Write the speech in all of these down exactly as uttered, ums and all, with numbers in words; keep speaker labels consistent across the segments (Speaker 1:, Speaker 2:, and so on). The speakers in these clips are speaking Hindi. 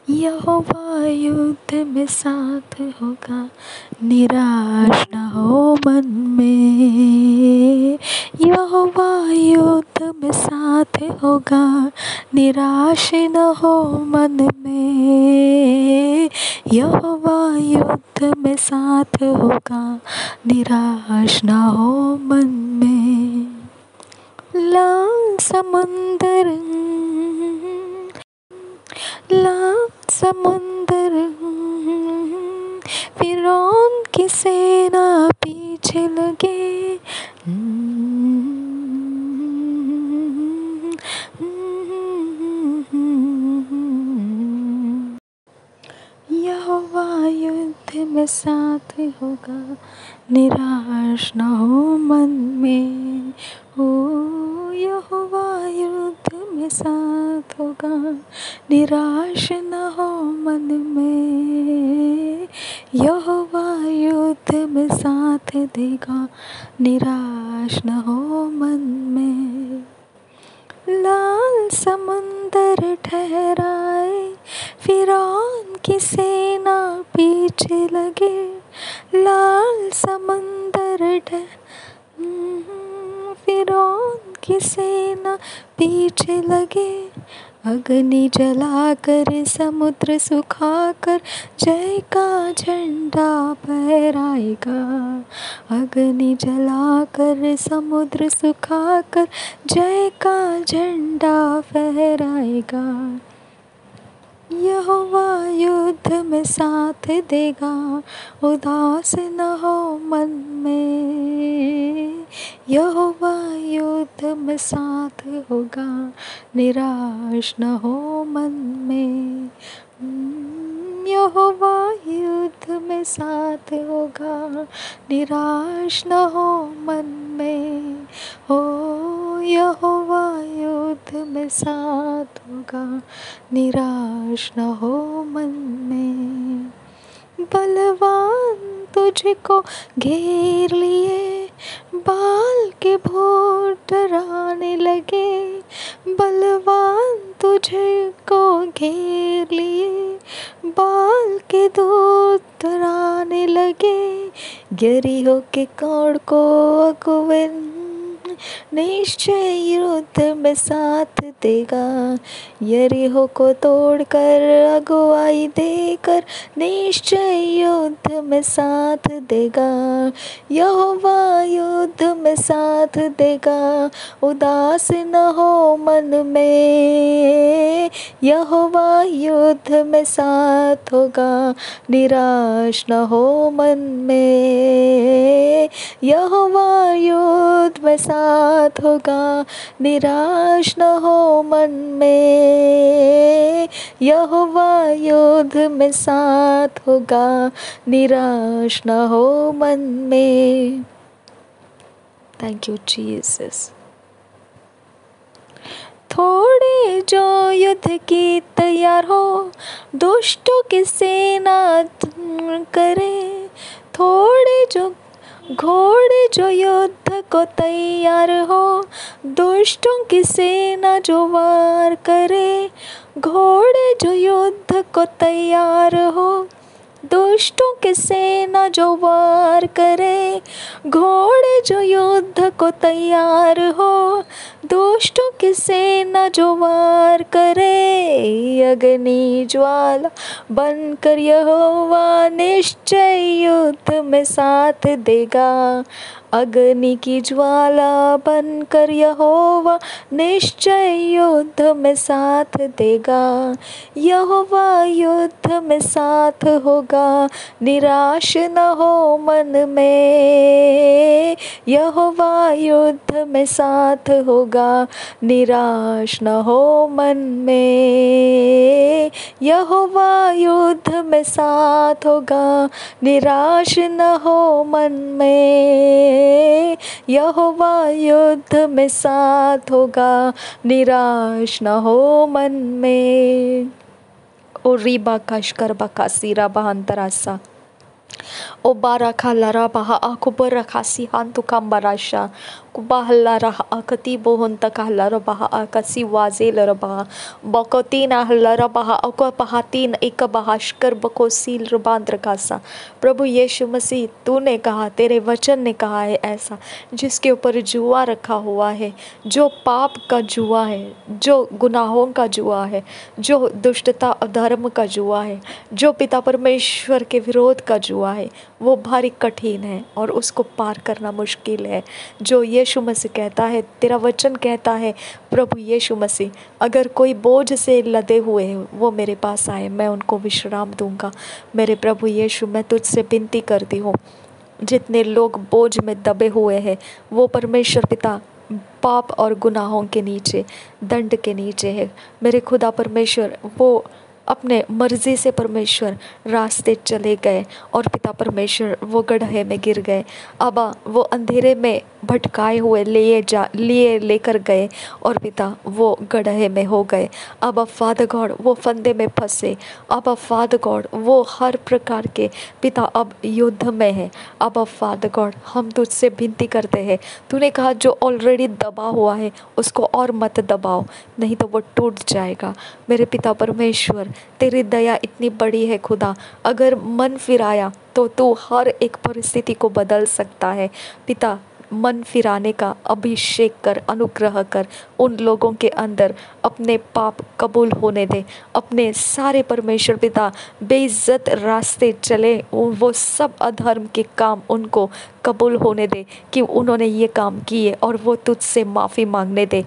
Speaker 1: यहोवा युद्ध में साथ होगा, निराश न हो मन में। यहोवा युद्ध में साथ होगा, निराश न हो मन में। यहोवा युद्ध में साथ होगा, निराश न हो मन में। लाल समंदर लाल समंदर फिरौन की सेना पीछे लगे। यहोवा युद्ध में साथ होगा, निराश न हो मन में। ओ यहोवा युद्ध में साथ होगा, निराश न हो मन में। यहोवा युद्ध में साथ देगा, निराश न हो मन में। लाल समंदर ठहराए, फिरौन की सेना पीछे लगे। लाल समंदर ठहराए, फिरौन की सेना पीछे लगे। अग्नि जलाकर समुद्र सुखाकर, जय का झंडा फहराएगा। अग्नि जलाकर समुद्र सुखाकर, जय का झंडा फहराएगा। यहोवा युद्ध में साथ देगा, उदास न हो मन में। यहोवा युद्ध में साथ होगा, निराश न हो मन में। यहोवा युद्ध में साथ होगा, निराश न हो मन में। हो यहोवा युद्ध में साथ होगा, निराश न हो मन में। बलवान तुझको घेर लिए, बाल के भूत डराने लगे। बलवान तुझको घेर लिए, बाल के दूत डराने लगे। यरीहो के कोढ़ को अगुवे निश्चय युद्ध में साथ देगा। यरीहो को तोड़कर अगुवाई देकर, निश्चय युद्ध में साथ देगा। यहोवा युद्ध में साथ देगा, उदास न हो मन में। यहोवा युद्ध में साथ होगा, निराश न हो मन में। यहोवा युद्ध में साथ होगा, निराश न हो मन में। यहोवा युद्ध में साथ होगा, निराश न हो मन में। Thank you Jesus. थोड़े जो युद्ध की तैयार हो, दुष्टों की सेना करे। थोड़े जो घोड़े जो युद्ध को तैयार हो, दुष्टों की सेना जो वार करे। घोड़े जो युद्ध को तैयार हो, दुष्टों की सेना जो वार करे। घोड़े जो युद्ध को तैयार हो, दुष्टों की सेना जो वार करे। अग्नि ज्वाला बनकर यहोवा निश्चय युद्ध में साथ देगा। अग्नि की ज्वाला बनकर यहोवा निश्चय युद्ध में साथ देगा। यहोवा युद्ध में साथ होगा, निराश न हो मन में। यहोवा युद्ध में साथ होगा, निराश न हो मन में। यहोवा युद्ध में साथ होगा, निराश न हो मन में। यहोवा युद्ध में साथ होगा, निराश न हो मन में। ओ Reeba कशकर बकासीरा बहंतरासा O baraka lara baha aku berakasi hantu kambarasha bahalla raha akati bohonta kahla rabaha akasi wazela rabaha bokotina halla rabaha ako pahatin एक बहाशकर बकोसील रुबांद्र कासा। प्रभु यीशु मसीह, तूने कहा, तेरे वचन ने कहा है ऐसा, जिसके ऊपर जुआ रखा हुआ है, जो पाप का जुआ है, जो गुनाहों का जुआ है, जो दुष्टता अधर्म का जुआ है, जो पिता परमेश्वर के विरोध का जुआ है, वो भारी कठिन है और उसको पार करना मुश्किल है। जो यीशु मसीह कहता है, तेरा वचन कहता है प्रभु यीशु मसीह, अगर कोई बोझ से लदे हुए हैं वो मेरे पास आए, मैं उनको विश्राम दूंगा। मेरे प्रभु यीशु, मैं तुझसे विनती करती हूँ, जितने लोग बोझ में दबे हुए हैं वो परमेश्वर पिता पाप और गुनाहों के नीचे, दंड के नीचे है। मेरे खुदा परमेश्वर, वो अपने मर्जी से परमेश्वर रास्ते चले गए और पिता परमेश्वर वो गड्ढे में गिर गए। अबा वो अंधेरे में भटकाए हुए लिए जा लिए लेकर गए और पिता वो गड्ढे में हो गए। अबा फादर गॉड वो फंदे में फंसे। अबा फादर गॉड वो हर प्रकार के पिता अब युद्ध में है। अबा फादर गॉड हम तुझसे विनती करते हैं, तूने कहा जो ऑलरेडी दबा हुआ है उसको और मत दबाओ, नहीं तो वो टूट जाएगा। मेरे पिता परमेश्वर, तेरी दया इतनी बड़ी है खुदा, अगर मन फिराया तो तू हर एक परिस्थिति को बदल सकता है। पिता, मन फिराने का अभिषेक कर, अनुग्रह कर, उन लोगों के अंदर अपने पाप कबूल होने दे, अपने सारे परमेश्वर पिता बेइज्जत रास्ते चले, वो सब अधर्म के काम उनको कबूल होने दे कि उन्होंने ये काम किए और वो तुझसे माफ़ी मांगने दे।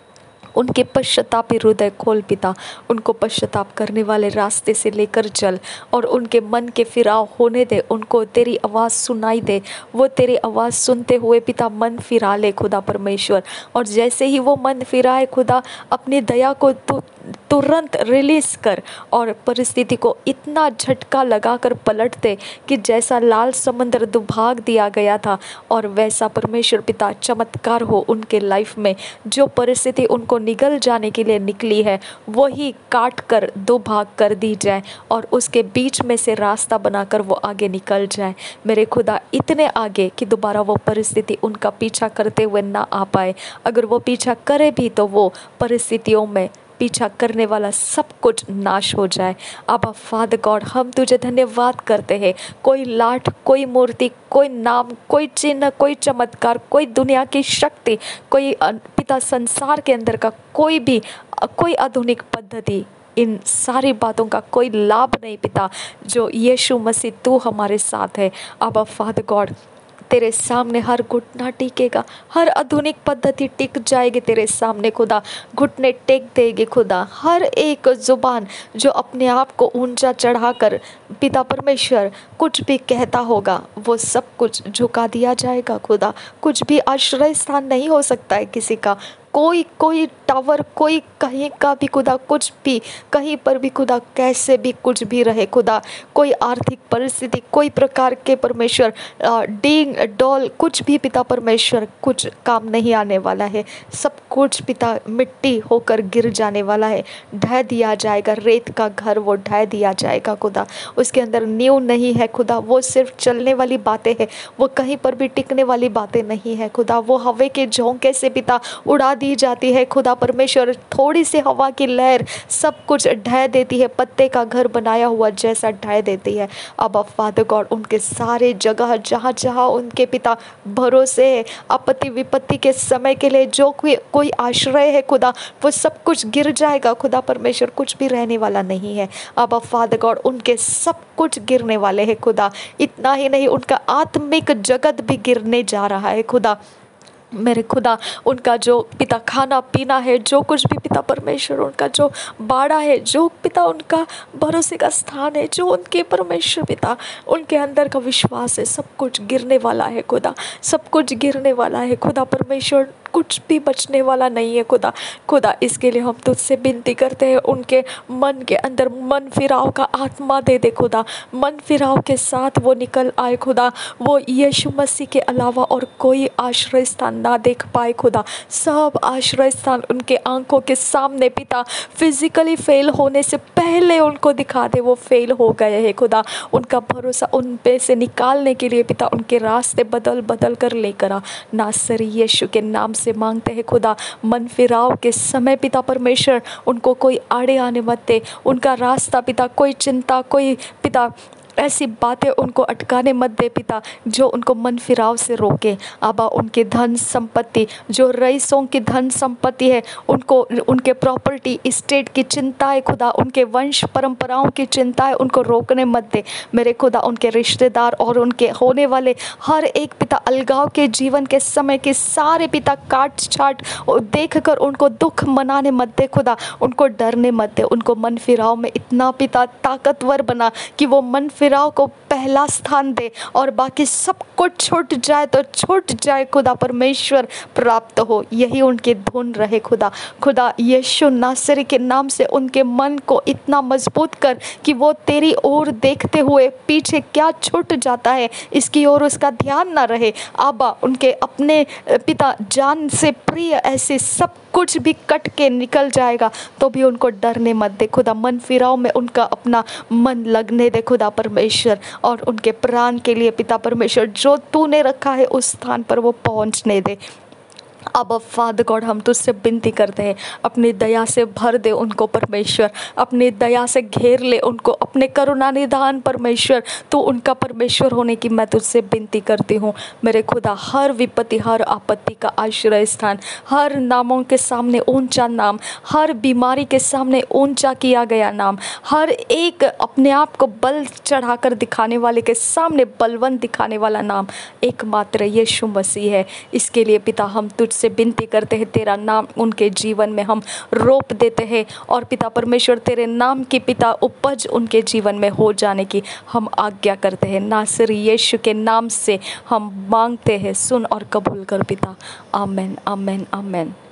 Speaker 1: उनके पश्चातापी हृदय खोल पिता, उनको पश्चाताप करने वाले रास्ते से लेकर चल और उनके मन के फिराव होने दे, उनको तेरी आवाज़ सुनाई दे, वो तेरी आवाज़ सुनते हुए पिता मन फिरा ले खुदा परमेश्वर। और जैसे ही वो मन फिराए खुदा, अपनी दया को तू तुरंत रिलीज़ कर और परिस्थिति को इतना झटका लगाकर पलट दे कि जैसा लाल समंदर दुभाग दिया गया था और वैसा परमेश्वर पिता चमत्कार हो उनके लाइफ में। जो परिस्थिति उनको निगल जाने के लिए निकली है वही काट कर दो भाग कर दी जाए और उसके बीच में से रास्ता बनाकर वो आगे निकल जाए। मेरे खुदा, इतने आगे कि दोबारा वो परिस्थिति उनका पीछा करते हुए ना आ पाए। अगर वो पीछा करे भी तो वो परिस्थितियों में पीछा करने वाला सब कुछ नाश हो जाए। अब फादर गॉड, हम तुझे धन्यवाद करते हैं। कोई लाठ, कोई मूर्ति, कोई नाम, कोई चिन्ह, कोई चमत्कार, कोई दुनिया की शक्ति, कोई पिता संसार के अंदर का कोई भी कोई आधुनिक पद्धति, इन सारी बातों का कोई लाभ नहीं पिता, जो यीशु मसीह तू हमारे साथ है। अब फादर गॉड, तेरे सामने हर घुटना टिकेगा, हर आधुनिक पद्धति टिक जाएगी तेरे सामने खुदा, घुटने टेक देगी खुदा। हर एक जुबान जो अपने आप को ऊंचा चढ़ाकर पिता परमेश्वर कुछ भी कहता होगा वो सब कुछ झुका दिया जाएगा खुदा। कुछ भी आश्रय स्थान नहीं हो सकता है किसी का, कोई कोई टावर, कोई कहीं का भी खुदा, कुछ भी कहीं पर भी खुदा, कैसे भी कुछ भी रहे खुदा, कोई आर्थिक परिस्थिति, कोई प्रकार के परमेश्वर डींग डॉल, कुछ भी पिता परमेश्वर कुछ काम नहीं आने वाला है। सब कुछ पिता मिट्टी होकर गिर जाने वाला है, ढह दिया जाएगा। रेत का घर वो ढह दिया जाएगा खुदा, उसके अंदर नींव नहीं है खुदा, वो सिर्फ चलने वाली बातें हैं, वो कहीं पर भी टिकने वाली बातें नहीं है खुदा। वो हवा के झोंके से पिता उड़ा दी जाती है खुदा परमेश्वर, थोड़ी सी हवा की लहर सब कुछ ढह देती है, पत्ते का घर बनाया हुआ जैसा ढह देती है। अब फादर गॉड, उनके सारे जगह जहाँ जहाँ उनके पिता भरोसे है, आपत्ति विपत्ति के समय के लिए जो कोई कोई आश्रय है खुदा, वो सब कुछ गिर जाएगा खुदा परमेश्वर, कुछ भी रहने वाला नहीं है। अब फादर गॉड, उनके सब कुछ गिरने वाले हैं खुदा। इतना ही नहीं, उनका आत्मिक जगत भी गिरने जा रहा है खुदा। मेरे खुदा, उनका जो पिता खाना पीना है, जो कुछ भी पिता परमेश्वर उनका जो बाड़ा है, जो पिता उनका भरोसे का स्थान है, जो उनके परमेश्वर पिता उनके अंदर का विश्वास है, सब कुछ गिरने वाला है खुदा, सब कुछ गिरने वाला है खुदा परमेश्वर। कुछ भी बचने वाला नहीं है खुदा। खुदा इसके लिए हम तुझसे विनती करते हैं, उनके मन के अंदर मन फिराव का आत्मा दे दे खुदा। मन फिराव के साथ वो निकल आए खुदा, वो यीशु मसीह के अलावा और कोई आश्रय स्थान ना देख पाए खुदा। सब आश्रय स्थान उनके आंखों के सामने पिता फिजिकली फेल होने से पहले उनको दिखा दे, वो फेल हो गए हैं खुदा। उनका भरोसा उन पे से निकालने के लिए पिता उनके रास्ते बदल बदल कर लेकर आ। नासरी यीशु के नाम से मांगते हैं खुदा। मन फिराव के समय पिता परमेश्वर उनको कोई आड़े आने मत दे, उनका रास्ता पिता कोई चिंता, कोई पिता ऐसी बातें उनको अटकाने मत दे पिता जो उनको मन फिराव से रोके। आबा उनके धन संपत्ति, जो रईसों की धन संपत्ति है, उनको उनके प्रॉपर्टी इस्टेट की चिंताएं खुदा, उनके वंश परंपराओं की चिंताएं उनको रोकने मत दे मेरे खुदा। उनके रिश्तेदार और उनके होने वाले हर एक पिता अलगाव के जीवन के समय के सारे पिता काट छाट देख कर उनको दुख मनाने मत दे खुदा। उनको डरने मत दे, उनको मन फिराव में इतना पिता ताकतवर बना कि वो मन फिराव को पहला स्थान दे और बाकी सब कुछ छूट जाए तो छूट जाए खुदा परमेश्वर प्राप्त हो, यही उनकी धुन रहे खुदा। खुदा यीशु नासरी के नाम से उनके मन को इतना मजबूत कर कि वो तेरी ओर देखते हुए पीछे क्या छूट जाता है इसकी ओर उसका ध्यान ना रहे। आबा उनके अपने पिता जान से प्रिय ऐसे सब कुछ भी कट के निकल जाएगा तो भी उनको डरने मत दे खुदा। मन फिराव में उनका अपना मन लगने दे खुदा परमेश्वर, और उनके प्राण के लिए पिता परमेश्वर जो तूने रखा है उस स्थान पर वो पहुंचने दे। अब फादर गॉड हम तुझसे विनती करते हैं, अपनी दया से भर दे उनको परमेश्वर, अपनी दया से घेर ले उनको, अपने करुणा निधान परमेश्वर तू उनका परमेश्वर होने की मैं तुझसे विनती करती हूँ मेरे खुदा। हर विपत्ति, हर आपत्ति का आश्रय स्थान, हर नामों के सामने ऊंचा नाम, हर बीमारी के सामने ऊंचा किया गया नाम, हर एक अपने आप को बल चढ़ाकर दिखाने वाले के सामने बलवंत दिखाने वाला नाम एकमात्र यीशु मसीह है। इसके लिए पिता हम तुझ से विनती करते हैं, तेरा नाम उनके जीवन में हम रोप देते हैं और पिता परमेश्वर तेरे नाम की पिता उपज उनके जीवन में हो जाने की हम आज्ञा करते हैं। नासरी यीशु के नाम से हम मांगते हैं, सुन और कबूल कर पिता। आमेन, आमेन, आमेन।